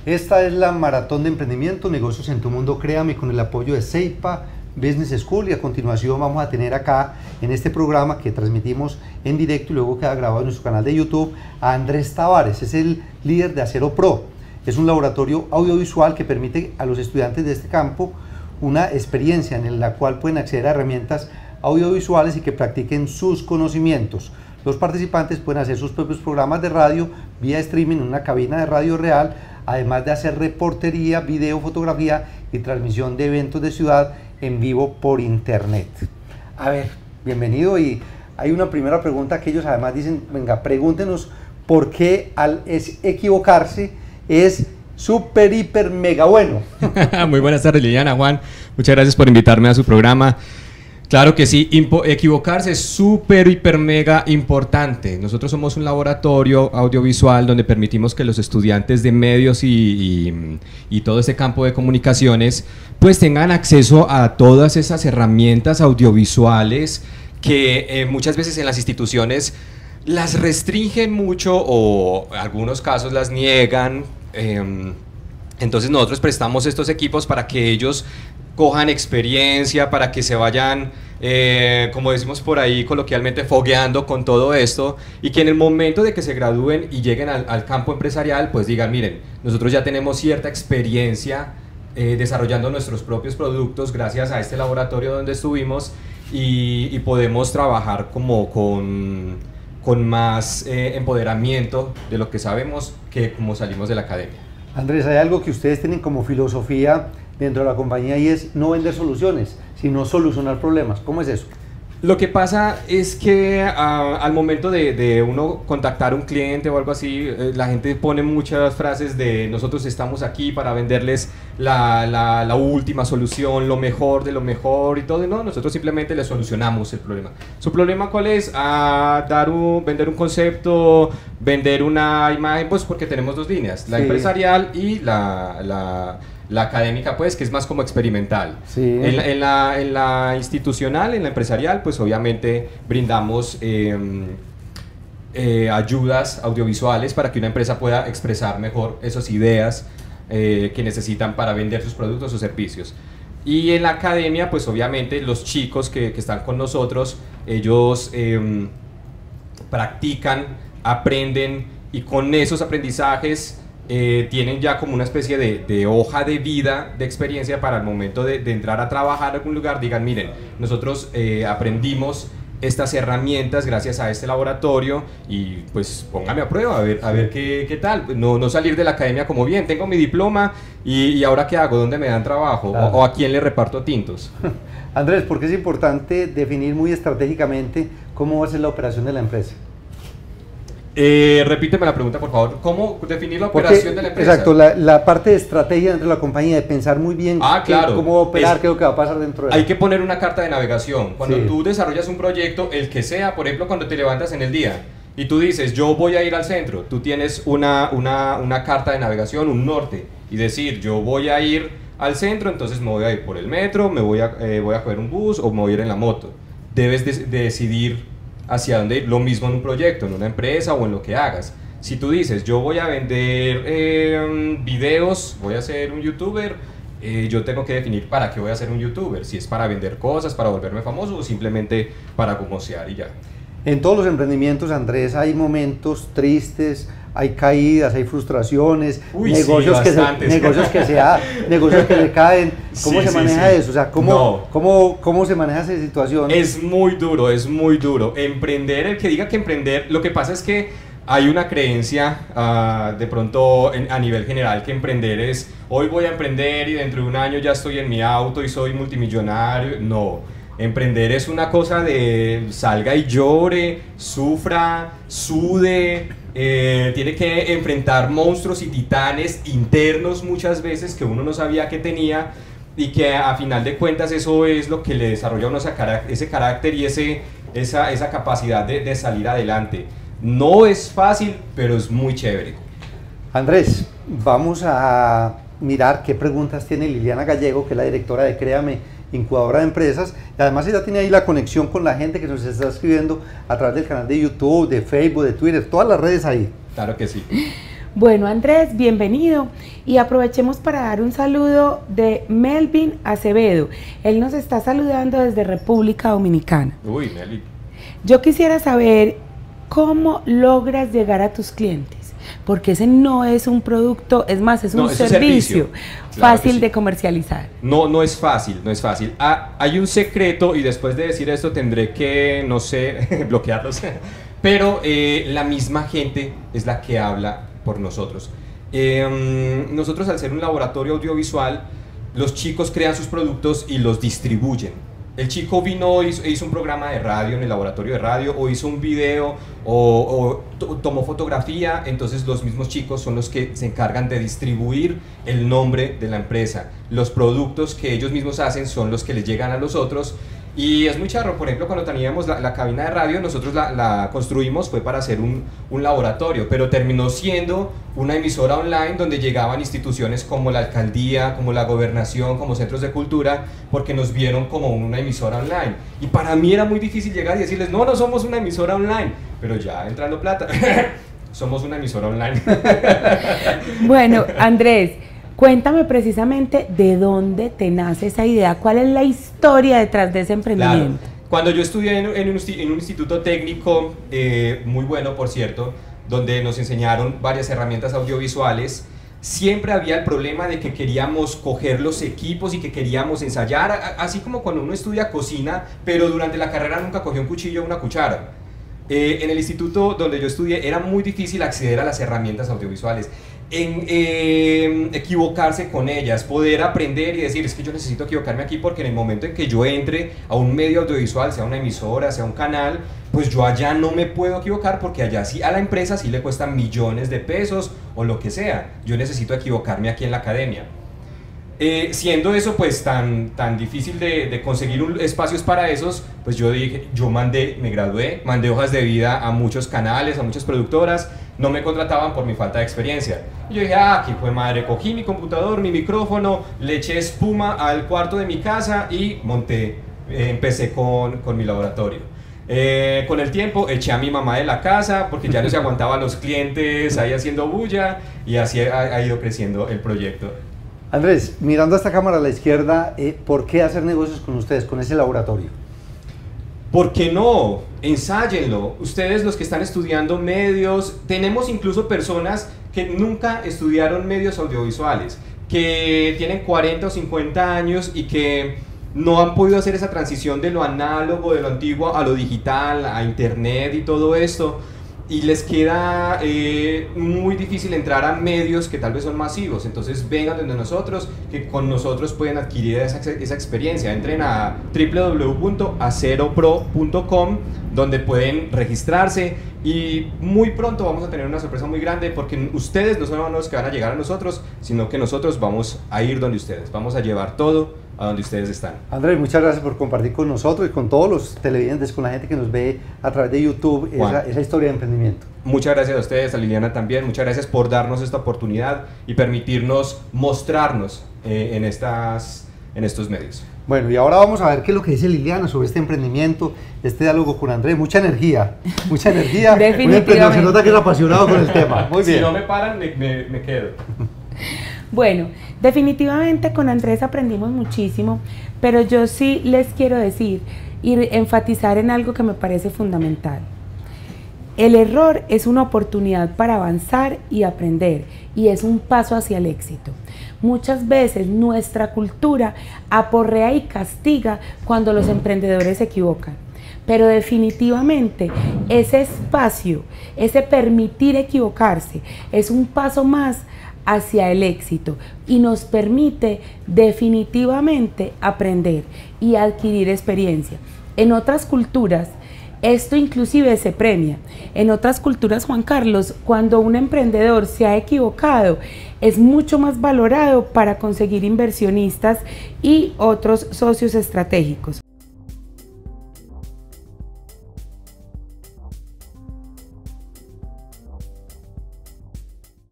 Esta es la Maratón de Emprendimiento, Negocios en tu Mundo, créame, con el apoyo de Ceipa Business School, y a continuación vamos a tener acá en este programa que transmitimos en directo y luego queda grabado en nuestro canal de YouTube a Andrés Tavares. Es el líder de Acero Pro. Es un laboratorio audiovisual que permite a los estudiantes de este campo una experiencia en la cual pueden acceder a herramientas audiovisuales y que practiquen sus conocimientos. Los participantes pueden hacer sus propios programas de radio vía streaming en una cabina de radio real, además de hacer reportería, video, fotografía y transmisión de eventos de ciudad en vivo por internet. A ver, bienvenido, y hay una primera pregunta que ellos además dicen, venga, pregúntenos por qué al equivocarse es súper, hiper, mega bueno. Muy buenas tardes, Liliana, Juan, muchas gracias por invitarme a su programa. Claro que sí, equivocarse es súper, hiper, mega importante. Nosotros somos un laboratorio audiovisual donde permitimos que los estudiantes de medios y todo este campo de comunicaciones pues tengan acceso a todas esas herramientas audiovisuales que muchas veces en las instituciones las restringen mucho o en algunos casos las niegan. Entonces nosotros prestamos estos equipos para que ellos cojan experiencia, para que se vayan, como decimos por ahí coloquialmente, fogueando con todo esto, y que en el momento de que se gradúen y lleguen al campo empresarial, pues digan, miren, nosotros ya tenemos cierta experiencia desarrollando nuestros propios productos gracias a este laboratorio donde estuvimos, y podemos trabajar como con más empoderamiento de lo que sabemos que como salimos de la academia. Andrés, hay algo que ustedes tienen como filosofía dentro de la compañía y es no vender soluciones, sino solucionar problemas. ¿Cómo es eso? Lo que pasa es que al momento de uno contactar a un cliente o algo así, la gente pone muchas frases de nosotros estamos aquí para venderles la última solución, lo mejor de lo mejor y todo. No, nosotros simplemente le solucionamos el problema. ¿Su problema cuál es? Vender un concepto, vender una imagen, pues porque tenemos dos líneas, la empresarial y la académica, pues, que es más como experimental. Sí. En la institucional, en la empresarial, pues obviamente brindamos ayudas audiovisuales para que una empresa pueda expresar mejor esas ideas que necesitan para vender sus productos o servicios. Y en la academia, pues obviamente los chicos que están con nosotros, ellos practican, aprenden, y con esos aprendizajes tienen ya como una especie de hoja de vida, de experiencia, para el momento de entrar a trabajar en algún lugar, digan, miren, nosotros aprendimos estas herramientas gracias a este laboratorio y pues póngame a prueba, a ver qué tal. No salir de la academia como, bien, tengo mi diploma y ahora qué hago, dónde me dan trabajo, claro, o a quién le reparto tintos. Andrés, ¿por qué es importante definir muy estratégicamente cómo va a ser la operación de la empresa? Repíteme la pregunta, por favor. ¿Cómo definir la operación de la empresa? Exacto, la parte de estrategia dentro de la compañía, de pensar muy bien claro, cómo operar, qué es lo que va a pasar dentro de Hay que poner una carta de navegación. Cuando sí, tú desarrollas un proyecto, el que sea, por ejemplo, cuando te levantas en el día y tú dices, yo voy a ir al centro, tú tienes una carta de navegación, un norte, y decir, yo voy a ir al centro, entonces me voy a ir por el metro, voy a coger un bus o me voy a ir en la moto. Debes de decidir hacia dónde ir. Lo mismo en un proyecto, en una empresa o en lo que hagas. Si tú dices, yo voy a vender videos, voy a ser un youtuber, yo tengo que definir para qué voy a ser un youtuber, si es para vender cosas, para volverme famoso o simplemente para gomosear y ya. En todos los emprendimientos, Andrés, hay momentos tristes, hay caídas, hay frustraciones, negocios que se caen. ¿Cómo se maneja eso? O sea, ¿cómo se maneja esa situación? Es muy duro, es muy duro. Emprender, el que diga que emprender, lo que pasa es que hay una creencia de pronto a nivel general que emprender es, hoy voy a emprender y dentro de un año ya estoy en mi auto y soy multimillonario. No. Emprender es una cosa de salga y llore, sufra, sude, tiene que enfrentar monstruos y titanes internos muchas veces que uno no sabía que tenía, y que a final de cuentas eso es lo que le desarrolla a uno ese carácter y esa capacidad de salir adelante. No es fácil, pero es muy chévere. Andrés, vamos a mirar qué preguntas tiene Liliana Gallego, que es la directora de Créame, incubadora de empresas, y además ella tiene ahí la conexión con la gente que nos está escribiendo a través del canal de YouTube, de Facebook, de Twitter, todas las redes ahí. Claro que sí. Bueno, Andrés, bienvenido y aprovechemos para dar un saludo de Melvin Acevedo. Él nos está saludando desde República Dominicana. Uy, Melvin. Yo quisiera saber cómo logras llegar a tus clientes, porque ese no es un producto, es más, es un servicio fácil de comercializar. No es fácil, no es fácil. Hay un secreto y después de decir esto tendré que, no sé, bloquearlos, pero la misma gente es la que habla por nosotros. Nosotros, al ser un laboratorio audiovisual, los chicos crean sus productos y los distribuyen. El chico vino, hizo un programa de radio en el laboratorio de radio, o hizo un video, o tomó fotografía. Entonces los mismos chicos son los que se encargan de distribuir el nombre de la empresa. Los productos que ellos mismos hacen son los que les llegan a los otros. Y es muy charro. Por ejemplo, cuando teníamos la cabina de radio, nosotros la construimos, fue para hacer un laboratorio, pero terminó siendo una emisora online donde llegaban instituciones como la alcaldía, como la gobernación, como centros de cultura, porque nos vieron como una emisora online. Y para mí era muy difícil llegar y decirles, no somos una emisora online, pero ya entrando plata, somos una emisora online. Bueno, Andrés, cuéntame precisamente de dónde te nace esa idea, cuál es la historia detrás de ese emprendimiento. Claro. Cuando yo estudié en un instituto técnico, muy bueno por cierto, donde nos enseñaron varias herramientas audiovisuales, siempre había el problema de que queríamos coger los equipos y que queríamos ensayar, así como cuando uno estudia cocina, pero durante la carrera nunca cogió un cuchillo o una cuchara. En el instituto donde yo estudié era muy difícil acceder a las herramientas audiovisuales, equivocarse con ellas, poder aprender y decir, es que yo necesito equivocarme aquí porque en el momento en que yo entre a un medio audiovisual, sea una emisora, sea un canal, pues yo allá no me puedo equivocar porque allá sí a la empresa sí le cuestan millones de pesos o lo que sea. Yo necesito equivocarme aquí en la academia. Siendo eso pues tan difícil de conseguir espacios para esos, pues yo dije, me gradué, mandé hojas de vida a muchos canales, a muchas productoras, no me contrataban por mi falta de experiencia. Y yo dije, aquí fue madre, cogí mi computador, mi micrófono, le eché espuma al cuarto de mi casa y empecé con mi laboratorio. Con el tiempo eché a mi mamá de la casa porque ya no se aguantaban los clientes ahí haciendo bulla, y así ha ido creciendo el proyecto. Andrés, mirando a esta cámara a la izquierda, ¿por qué hacer negocios con ustedes, con ese laboratorio? ¿Por qué no? Ensáyenlo. Ustedes, los que están estudiando medios, tenemos incluso personas que nunca estudiaron medios audiovisuales, que tienen 40 o 50 años y que no han podido hacer esa transición de lo análogo, de lo antiguo a lo digital, a internet y todo esto. Y les queda muy difícil entrar a medios que tal vez son masivos. Entonces vengan donde nosotros, que con nosotros pueden adquirir esa experiencia. Entren a www.aceropro.com, donde pueden registrarse, y muy pronto vamos a tener una sorpresa muy grande, porque ustedes no son los que van a llegar a nosotros, sino que nosotros vamos a ir donde ustedes, vamos a llevar todo a donde ustedes están. Andrés, muchas gracias por compartir con nosotros y con todos los televidentes, con la gente que nos ve a través de YouTube, esa historia de emprendimiento. Muchas gracias a ustedes, a Liliana también, muchas gracias por darnos esta oportunidad y permitirnos mostrarnos en estos medios. Bueno, y ahora vamos a ver qué es lo que dice Liliana sobre este emprendimiento, este diálogo con Andrés. Mucha energía, mucha energía. Definitivamente. Se nota que es apasionado con el tema. Muy bien. Si no me paran, me quedo. Bueno, definitivamente con Andrés aprendimos muchísimo, pero yo sí les quiero decir y enfatizar en algo que me parece fundamental. El error es una oportunidad para avanzar y aprender, y es un paso hacia el éxito. Muchas veces nuestra cultura aporrea y castiga cuando los emprendedores se equivocan, pero definitivamente ese espacio, ese permitir equivocarse, es un paso más hacia el éxito y nos permite definitivamente aprender y adquirir experiencia. En otras culturas esto inclusive se premia. En otras culturas, Juan Carlos, cuando un emprendedor se ha equivocado, es mucho más valorado para conseguir inversionistas y otros socios estratégicos.